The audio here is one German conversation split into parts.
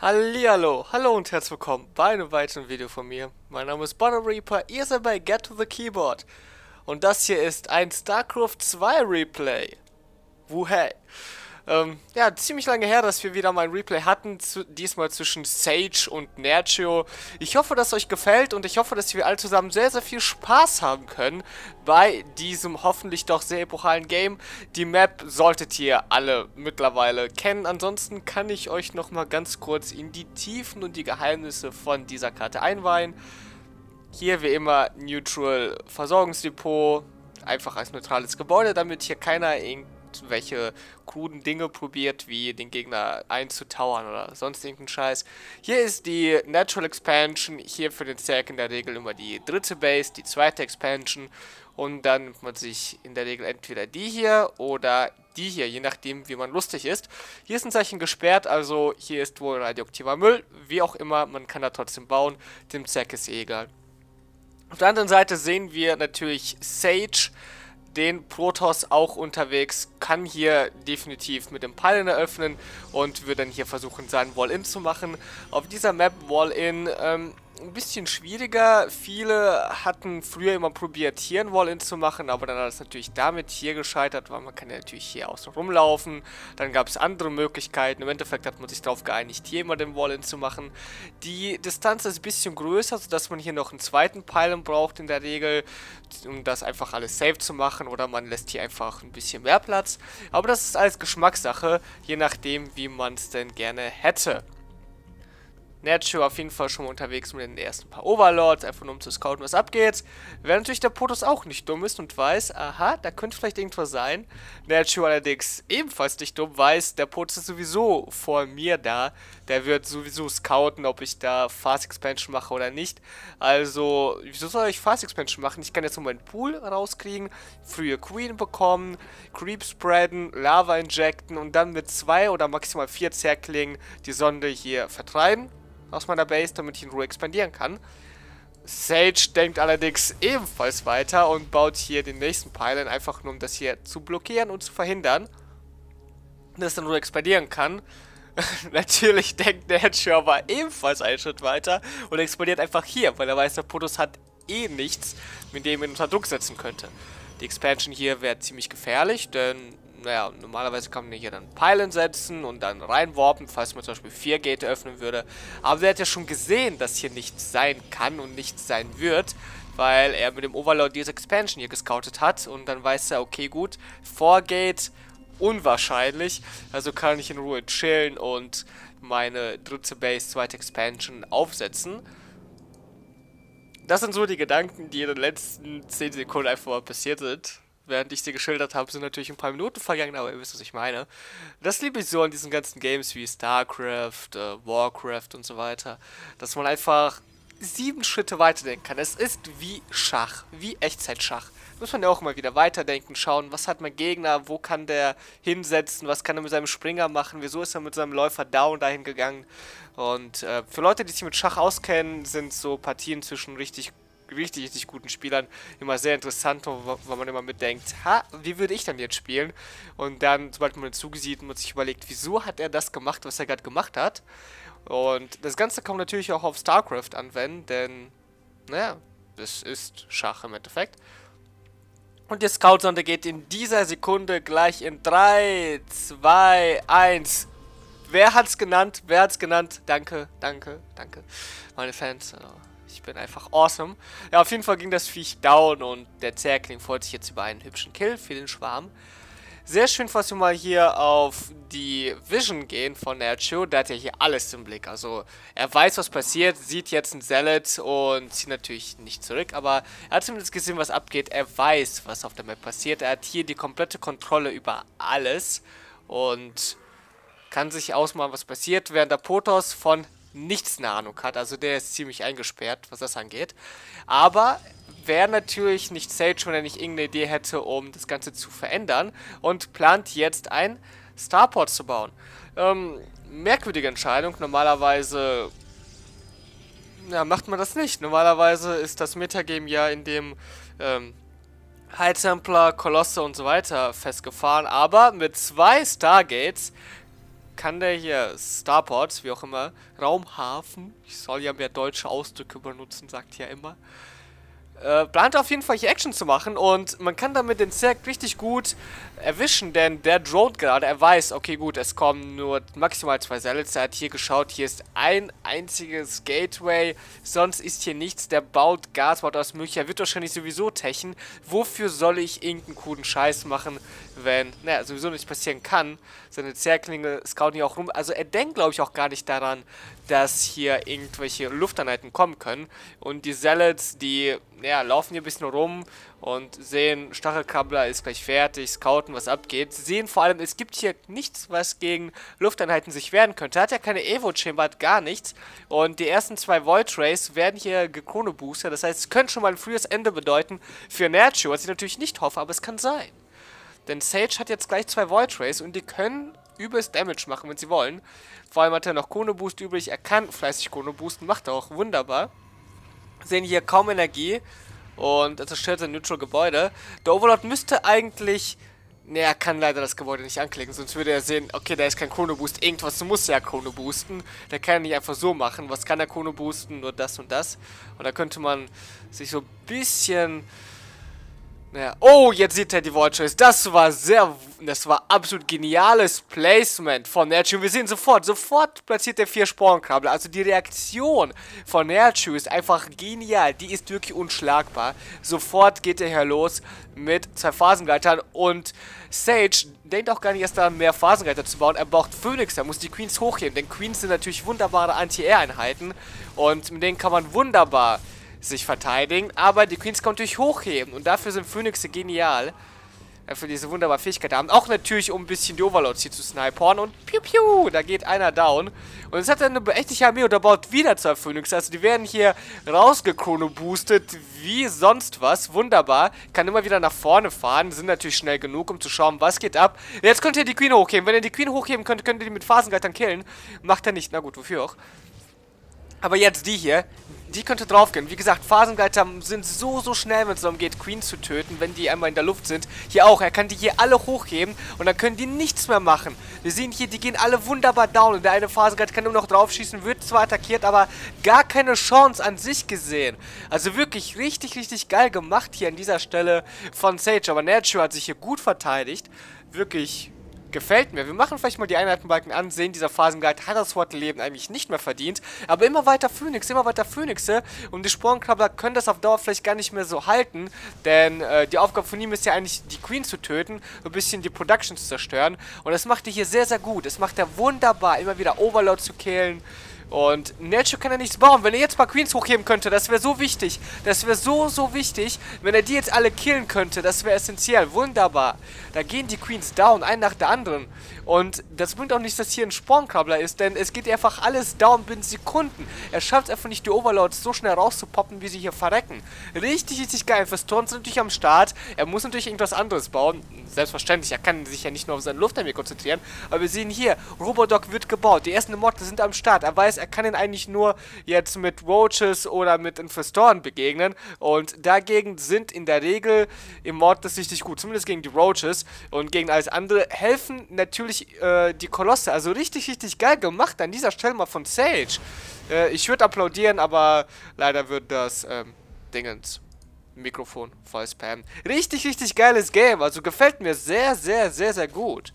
Hallihallo, hallo und herzlich willkommen bei einem weiteren Video von mir. Mein Name ist Bottom Reaper, ihr seid bei Get to the Keyboard. Und das hier ist ein StarCraft 2 Replay. Wuhey. Ja, ziemlich lange her, dass wir wieder mal ein Replay hatten, diesmal zwischen Sage und Nerchio. Ich hoffe, dass es euch gefällt und ich hoffe, dass wir alle zusammen sehr, sehr viel Spaß haben können bei diesem hoffentlich doch sehr epochalen Game. Die Map solltet ihr alle mittlerweile kennen, ansonsten kann ich euch nochmal ganz kurz in die Tiefen und die Geheimnisse von dieser Karte einweihen. Hier wie immer Neutral Versorgungsdepot, einfach als neutrales Gebäude, damit hier keiner irgendwelche kruden Dinge probiert, wie den Gegner einzutauern oder sonst irgendeinen Scheiß. Hier ist die Natural Expansion, hier für den Zerg in der Regel immer die dritte Base, die zweite Expansion und dann nimmt man sich in der Regel entweder die hier oder die hier, je nachdem wie man lustig ist. Hier ist ein Zeichen gesperrt, also hier ist wohl radioaktiver Müll, wie auch immer, man kann da trotzdem bauen, dem Zerg ist eh egal. Auf der anderen Seite sehen wir natürlich Sage, den Protoss auch unterwegs, kann hier definitiv mit dem Pylon eröffnen und wird dann hier versuchen, seinen Wall-In zu machen. Auf dieser Map Wall-In ein bisschen schwieriger. Viele hatten früher immer probiert, hier ein Wall-In zu machen, aber dann hat es natürlich damit hier gescheitert, weil man kann ja natürlich hier außen rumlaufen. Dann gab es andere Möglichkeiten. Im Endeffekt hat man sich darauf geeinigt, hier immer den Wall-In zu machen. Die Distanz ist ein bisschen größer, sodass man hier noch einen zweiten Pylon braucht in der Regel, um das einfach alles safe zu machen, oder man lässt hier einfach ein bisschen mehr Platz. Aber das ist alles Geschmackssache, je nachdem, wie man es denn gerne hätte. Nerchio auf jeden Fall schon mal unterwegs mit den ersten paar Overlords, einfach nur um zu scouten, was abgeht. Während natürlich der Protoss auch nicht dumm ist und weiß, aha, da könnte vielleicht irgendwas sein. Nerchio allerdings ebenfalls nicht dumm, weiß, der Protoss ist sowieso vor mir da. Der wird sowieso scouten, ob ich da Fast Expansion mache oder nicht. Also, wieso soll ich Fast Expansion machen? Ich kann jetzt nur meinen Pool rauskriegen, frühe Queen bekommen, Creep spreaden, Lava injecten und dann mit 2 oder maximal 4 Zerglingen die Sonde hier vertreiben aus meiner Base, damit ich in Ruhe expandieren kann. Sage denkt allerdings ebenfalls weiter und baut hier den nächsten Pylon, einfach nur um das hier zu blockieren und zu verhindern, dass er in Ruhe expandieren kann. Natürlich denkt Nerchio aber ebenfalls einen Schritt weiter und expandiert einfach hier, weil er weiß, der Protoss hat eh nichts, mit dem er ihn unter Druck setzen könnte. Die Expansion hier wäre ziemlich gefährlich, denn naja, normalerweise kann man hier dann Pylon setzen und dann reinwarpen, falls man zum Beispiel 4 Gate öffnen würde. Aber er hat ja schon gesehen, dass hier nichts sein kann und nichts sein wird, weil er mit dem Overlord diese Expansion hier gescoutet hat. Und dann weiß er, okay gut, 4 Gate unwahrscheinlich, also kann ich in Ruhe chillen und meine dritte Base, zweite Expansion aufsetzen. Das sind so die Gedanken, die in den letzten 10 Sekunden einfach mal passiert sind. Während ich sie geschildert habe, sind natürlich ein paar Minuten vergangen, aber ihr wisst, was ich meine. Das liebe ich so an diesen ganzen Games wie StarCraft, Warcraft und so weiter, dass man einfach 7 Schritte weiterdenken kann. Es ist wie Schach, wie Echtzeitschach. Muss man ja auch mal wieder weiterdenken, schauen, was hat mein Gegner, wo kann der hinsetzen, was kann er mit seinem Springer machen, wieso ist er mit seinem Läufer down dahin gegangen. Und für Leute, die sich mit Schach auskennen, sind so Partien zwischen richtig guten Spielern immer sehr interessant, weil man immer mitdenkt, ha, wie würde ich dann jetzt spielen? Und dann, sobald man zugesieht und sich überlegt, wieso hat er das gemacht, was er gerade gemacht hat? Und das Ganze kann man natürlich auch auf StarCraft anwenden, denn, naja, das ist Schach im Endeffekt. Und die Scout-Sonde geht in dieser Sekunde gleich in 3, 2, 1. Wer hat's genannt? Wer hat's genannt? Danke, danke, danke. Meine Fans, ich bin einfach awesome. Ja, auf jeden Fall ging das Viech down und der Zergling freut sich jetzt über einen hübschen Kill für den Schwarm. Sehr schön, falls wir mal hier auf die Vision gehen von Nerchio. Der hat ja hier alles im Blick. Also er weiß, was passiert, sieht jetzt einen Zealot und zieht natürlich nicht zurück. Aber er hat zumindest gesehen, was abgeht. Er weiß, was auf der Map passiert. Er hat hier die komplette Kontrolle über alles und kann sich ausmalen, was passiert, während der Protoss von nichts eine Ahnung hat. Also der ist ziemlich eingesperrt, was das angeht. Aber wäre natürlich nicht Sage, wenn er nicht irgendeine Idee hätte, um das Ganze zu verändern und plant jetzt ein Starport zu bauen. Merkwürdige Entscheidung. Normalerweise ja, macht man das nicht. Normalerweise ist das Metagame ja in dem High Templar, Kolosse und so weiter festgefahren. Aber mit 2 Stargates kann der hier Starport, wie auch immer, Raumhafen, ich soll ja mehr deutsche Ausdrücke benutzen, sagt ja immer, plant auf jeden Fall hier Action zu machen und man kann damit den Zerg richtig gut erwischen, denn der droht gerade, er weiß, okay gut, es kommen nur maximal 2 Zealots, er hat hier geschaut, hier ist ein einziges Gateway, sonst ist hier nichts, der baut Gas, baut alles mögliche, er wird wahrscheinlich sowieso techen, wofür soll ich irgendeinen coolen Scheiß machen, wenn, naja, sowieso nichts passieren kann, seine Zerglinge scouten hier auch rum, also er denkt glaube ich auch gar nicht daran, dass hier irgendwelche Lufteinheiten kommen können und die Zealots, die, ja, laufen hier ein bisschen rum und sehen, Stachelkrabbler ist gleich fertig, scouten, was abgeht. Sie sehen vor allem, es gibt hier nichts, was gegen Lufteinheiten sich wehren könnte. Er hat ja keine Evo-Chamber, hat gar nichts. Und die ersten 2 Void Rays werden hier gechrono-boostet. Das heißt, es könnte schon mal ein frühes Ende bedeuten für Nerchu, was ich natürlich nicht hoffe, aber es kann sein. Denn Sage hat jetzt gleich 2 Void Rays und die können übelst Damage machen, wenn sie wollen. Vor allem hat er noch Chrono-Boost übrig. Er kann fleißig Chrono-Boosten, macht er auch wunderbar. Sehen hier kaum Energie und er zerstört sein Neutral-Gebäude. Der Overlord müsste eigentlich... Ne, er kann leider das Gebäude nicht anklicken, sonst würde er sehen, okay, da ist kein Chrono-Boost, irgendwas muss ja Chrono-Boosten. Der kann ja nicht einfach so machen. Was kann er Chrono-Boosten? Nur das und das. Und da könnte man sich so ein bisschen... Ja. Oh, jetzt sieht er die Void Rays. Das war absolut geniales Placement von Nerchu. Wir sehen sofort platziert er 4 Sporenkabel. Also die Reaktion von Nerchu ist einfach genial. Die ist wirklich unschlagbar. Sofort geht er hier los mit 2 Phasengleitern und Sage denkt auch gar nicht erst daran, mehr Phasengleiter zu bauen. Er braucht Phoenix, er muss die Queens hochheben, denn Queens sind natürlich wunderbare Anti-Air-Einheiten und mit denen kann man wunderbar sich verteidigen, aber die Queens kann natürlich hochheben und dafür sind Phoenixe genial, für diese wunderbare Fähigkeit haben. Auch natürlich, um ein bisschen die Overlords hier zu snipern und piu piu, da geht einer down. Und jetzt hat er eine beächtliche Armee und er baut wieder 2 Phoenixe, also die werden hier rausgechrono-boostet wie sonst was, wunderbar. Kann immer wieder nach vorne fahren, sind natürlich schnell genug, um zu schauen, was geht ab. Jetzt könnt ihr die Queen hochheben, wenn ihr die Queen hochheben könnt, könnt ihr die mit Phasengleitern killen. Macht er nicht, na gut, wofür auch. Aber jetzt die hier, die könnte draufgehen. Wie gesagt, Phasengleiter sind so schnell, wenn es darum geht, Queen zu töten, wenn die einmal in der Luft sind. Hier auch, er kann die hier alle hochheben und dann können die nichts mehr machen. Wir sehen hier, die gehen alle wunderbar down und der eine Phasengleiter kann nur noch draufschießen, wird zwar attackiert, aber gar keine Chance an sich gesehen. Also wirklich richtig geil gemacht hier an dieser Stelle von Sage. Aber Nerchu hat sich hier gut verteidigt. Wirklich... gefällt mir. Wir machen vielleicht mal die Einheitenbalken an, sehen, dieser Phasengleiter hat das Leben eigentlich nicht mehr verdient, aber immer weiter Phönixe und die Sporenkrabbler können das auf Dauer vielleicht gar nicht mehr so halten, denn die Aufgabe von ihm ist ja eigentlich, die Queen zu töten, ein bisschen die Production zu zerstören und das macht er hier sehr gut. Das macht er wunderbar, immer wieder Overlord zu killen. Und Nerchu kann ja nichts bauen. Wenn er jetzt mal Queens hochheben könnte, das wäre so wichtig. Das wäre so wichtig. Wenn er die jetzt alle killen könnte, das wäre essentiell. Wunderbar. Da gehen die Queens down, ein nach der anderen. Und das bringt auch nichts, dass hier ein Sporenkrabbler ist, denn es geht einfach alles down binnen Sekunden. Er schafft es einfach nicht, die Overlords so schnell rauszupoppen, wie sie hier verrecken. Richtig geil. Investoren sind natürlich am Start. Er muss natürlich irgendwas anderes bauen. Selbstverständlich, er kann sich ja nicht nur auf seine Luftarmee konzentrieren. Aber wir sehen hier, Robodoc wird gebaut. Die ersten Immortals sind am Start. Er weiß, er kann ihn eigentlich nur jetzt mit Roaches oder mit Infestoren begegnen. Und dagegen sind in der Regel Immortals richtig gut. Zumindest gegen die Roaches. Und gegen alles andere helfen natürlich die Kolosse. Also richtig geil gemacht an dieser Stelle mal von Sage. Ich würde applaudieren, aber leider wird das Dingens Mikrofon voll spammen. Richtig geiles Game. Also gefällt mir sehr gut.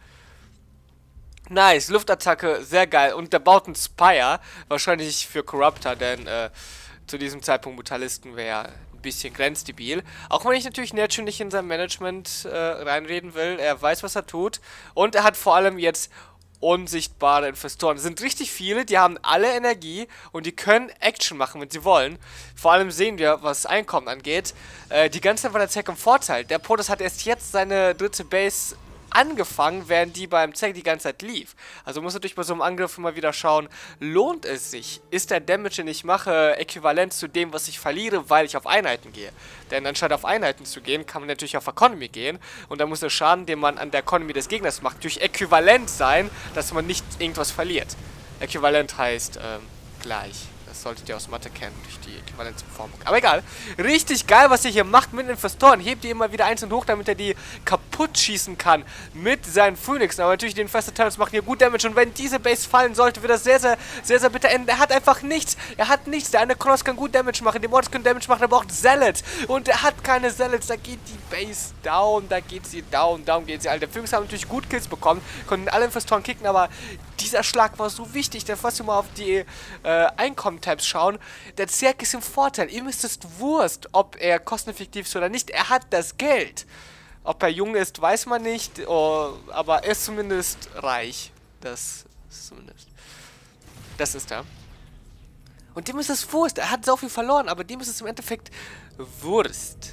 Nice, Luftattacke, sehr geil. Und der baut einen Spire, wahrscheinlich für Corruptor, denn zu diesem Zeitpunkt Brutalisten wäre ein bisschen grenzdebil. Auch wenn ich natürlich Nerchu nicht in sein Management reinreden will. Er weiß, was er tut. Und er hat vor allem jetzt unsichtbare Infestoren. Es sind richtig viele, die haben alle Energie und die können Action machen, wenn sie wollen. Vor allem sehen wir, was Einkommen angeht. Die ganze Zeit war der Zack im Vorteil. Der Protoss hat erst jetzt seine dritte Base angefangen, während die beim Zack die ganze Zeit lief. Also muss natürlich bei so einem Angriff immer wieder schauen, lohnt es sich? Ist der Damage, den ich mache, äquivalent zu dem, was ich verliere, weil ich auf Einheiten gehe? Denn anstatt auf Einheiten zu gehen, kann man natürlich auf Economy gehen und da muss der Schaden, den man an der Economy des Gegners macht, natürlich äquivalent sein, dass man nicht irgendwas verliert. Äquivalent heißt gleich. Das Das solltet ihr aus Mathe kennen, durch die Äquivalenzformung. Aber egal. Richtig geil, was ihr hier macht mit den Investoren. Hebt ihr immer wieder einzeln hoch, damit er die kaputt schießen kann mit seinen Phoenixen. Aber natürlich, die Infested machen hier gut Damage. Und wenn diese Base fallen sollte, wird das sehr, sehr, sehr, sehr bitter enden. Er hat einfach nichts. Er hat nichts. Der eine Cross kann gut Damage machen. Die Mords können Damage machen. Er braucht Zealots. Und er hat keine Zealots. Da geht die Base down. Da geht sie down. Down geht sie. Alter, die Phoenix haben natürlich gut Kills bekommen. Konnten alle Investoren kicken, aber dieser Schlag war so wichtig. Denn falls wir mal auf die Einkommen-Tabs schauen, der Zerg ist im Vorteil. Ihm ist es Wurst, ob er kosteneffektiv ist oder nicht. Er hat das Geld. Ob er jung ist, weiß man nicht. Oh, aber er ist zumindest reich. Das ist er. Und dem ist es Wurst. Er hat so viel verloren, aber dem ist es im Endeffekt Wurst.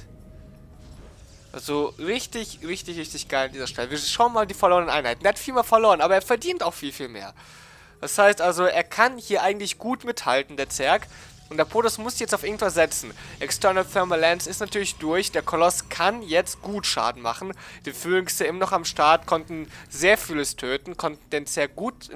Also richtig, richtig, richtig geil an dieser Stelle. Wir schauen mal die verlorenen Einheiten. Er hat viel mehr verloren, aber er verdient auch viel, viel mehr. Das heißt also, er kann hier eigentlich gut mithalten, der Zerg. Und der Protoss muss jetzt auf irgendwas setzen. External Thermal Lance ist natürlich durch. Der Koloss kann jetzt gut Schaden machen. Die Phoenix immer noch am Start, konnten sehr vieles töten, konnten den Zerg gut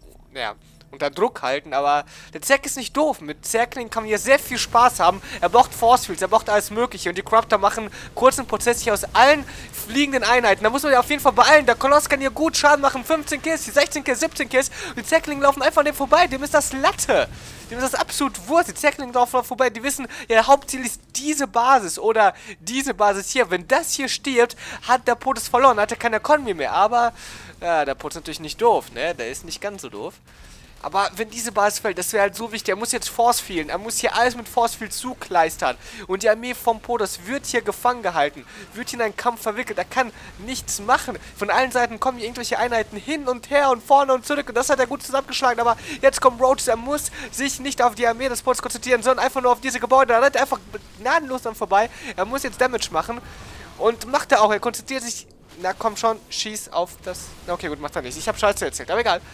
unter Druck halten, aber der Zerg ist nicht doof. Mit Zergling kann man hier sehr viel Spaß haben. Er braucht Force Fields, er braucht alles mögliche und die Corruptor machen kurzen Prozess hier aus allen fliegenden Einheiten. Da muss man ja auf jeden Fall beeilen. Der Koloss kann hier gut Schaden machen. 15 Kills, 16 Kills, 17 Kills. Und die Zerglinge laufen einfach an dem vorbei. Dem ist das Latte. Dem ist das absolut Wurst. Die Zerglinge laufen vorbei. Die wissen, ihr Hauptziel ist diese Basis oder diese Basis hier. Wenn das hier stirbt, hat der Protoss verloren. Hat er keine Economy mehr. Aber ja, der Protoss ist natürlich nicht doof, ne? Der ist nicht ganz so doof. Aber wenn diese Basis fällt, das wäre halt so wichtig. Er muss jetzt Force Fielden. Er muss hier alles mit Force Field zukleistern. Und die Armee vom Protoss wird hier gefangen gehalten. Wird hier in einen Kampf verwickelt. Er kann nichts machen. Von allen Seiten kommen hier irgendwelche Einheiten hin und her und vorne und zurück. Und das hat er gut zusammengeschlagen. Aber jetzt kommt Rhodes. Er muss sich nicht auf die Armee des Protoss konzentrieren, sondern einfach nur auf diese Gebäude. Da rennt er einfach gnadenlos dann vorbei. Er muss jetzt Damage machen. Und macht er auch. Er konzentriert sich. Na komm schon, schieß auf das. Okay, gut, macht er nicht. Ich habe Scheiße erzählt. Aber egal.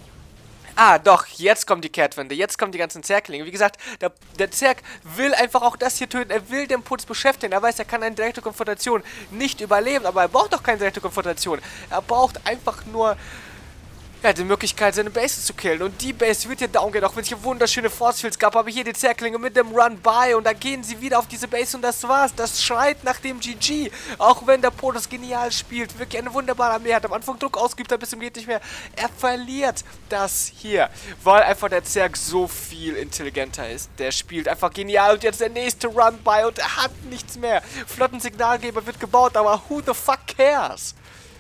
Ah, doch, jetzt kommt die Kehrtwende, jetzt kommen die ganzen Zerglinge. Wie gesagt, der Zerg will einfach auch das hier töten, er will den Putz beschäftigen. Er weiß, er kann eine direkte Konfrontation nicht überleben, aber er braucht doch keine direkte Konfrontation. Er braucht einfach nur ja, die Möglichkeit, seine Bases zu killen. Und die Base wird hier down gehen, auch wenn es hier wunderschöne Force Fields gab. Aber hier die Zerglinge mit dem Run-By und da gehen sie wieder auf diese Base und das war's. Das schreit nach dem GG. Auch wenn der Protoss genial spielt, wirklich eine wunderbare Armee hat, am Anfang Druck ausgeübt hat, bis zum geht nicht mehr. Er verliert das hier, weil einfach der Zerg so viel intelligenter ist. Der spielt einfach genial und jetzt der nächste Run-By und er hat nichts mehr. Flottensignalgeber wird gebaut, aber who the fuck cares?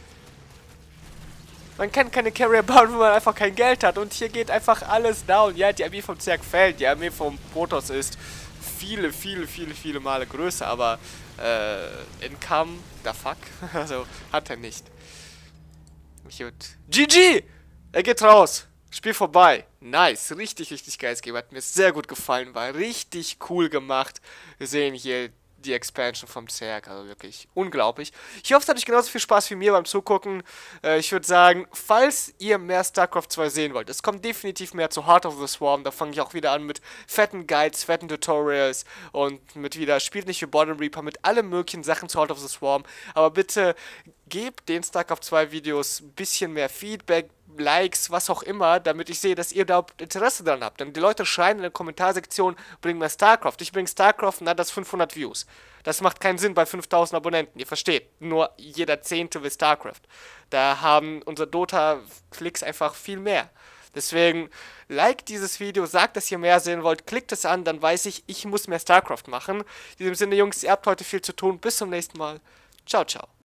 Man kann keine Carrier bauen, wenn man einfach kein Geld hat. Und hier geht einfach alles down. Ja, die Armee vom Zerg fällt. Die Armee vom Protoss ist viele, viele, viele, viele Male größer. Aber, Income, the fuck? Also, hat er nicht. Gut. GG! Er geht raus. Spiel vorbei. Nice. Richtig, richtig geiles Game. Hat mir sehr gut gefallen. War richtig cool gemacht. Wir sehen hier die Expansion vom Zerg, also wirklich unglaublich. Ich hoffe, es hat euch genauso viel Spaß wie mir beim Zugucken. Ich würde sagen, falls ihr mehr StarCraft 2 sehen wollt, es kommt definitiv mehr zu Heart of the Swarm. Da fange ich auch wieder an mit fetten Guides, fetten Tutorials und mit wieder, spielt nicht wie Bottom Reaper, mit allen möglichen Sachen zu Heart of the Swarm. Aber bitte gebt den StarCraft 2 Videos ein bisschen mehr Feedback, Likes, was auch immer, damit ich sehe, dass ihr da Interesse daran habt. Denn die Leute schreien in der Kommentarsektion, bring mir StarCraft. Ich bringe StarCraft und dann hat das 500 Views. Das macht keinen Sinn bei 5000 Abonnenten, ihr versteht. Nur jeder Zehnte will StarCraft. Da haben unsere Dota-Klicks einfach viel mehr. Deswegen, liked dieses Video, sagt, dass ihr mehr sehen wollt, klickt es an, dann weiß ich, ich muss mehr StarCraft machen. In diesem Sinne, Jungs, ihr habt heute viel zu tun. Bis zum nächsten Mal. Ciao, ciao.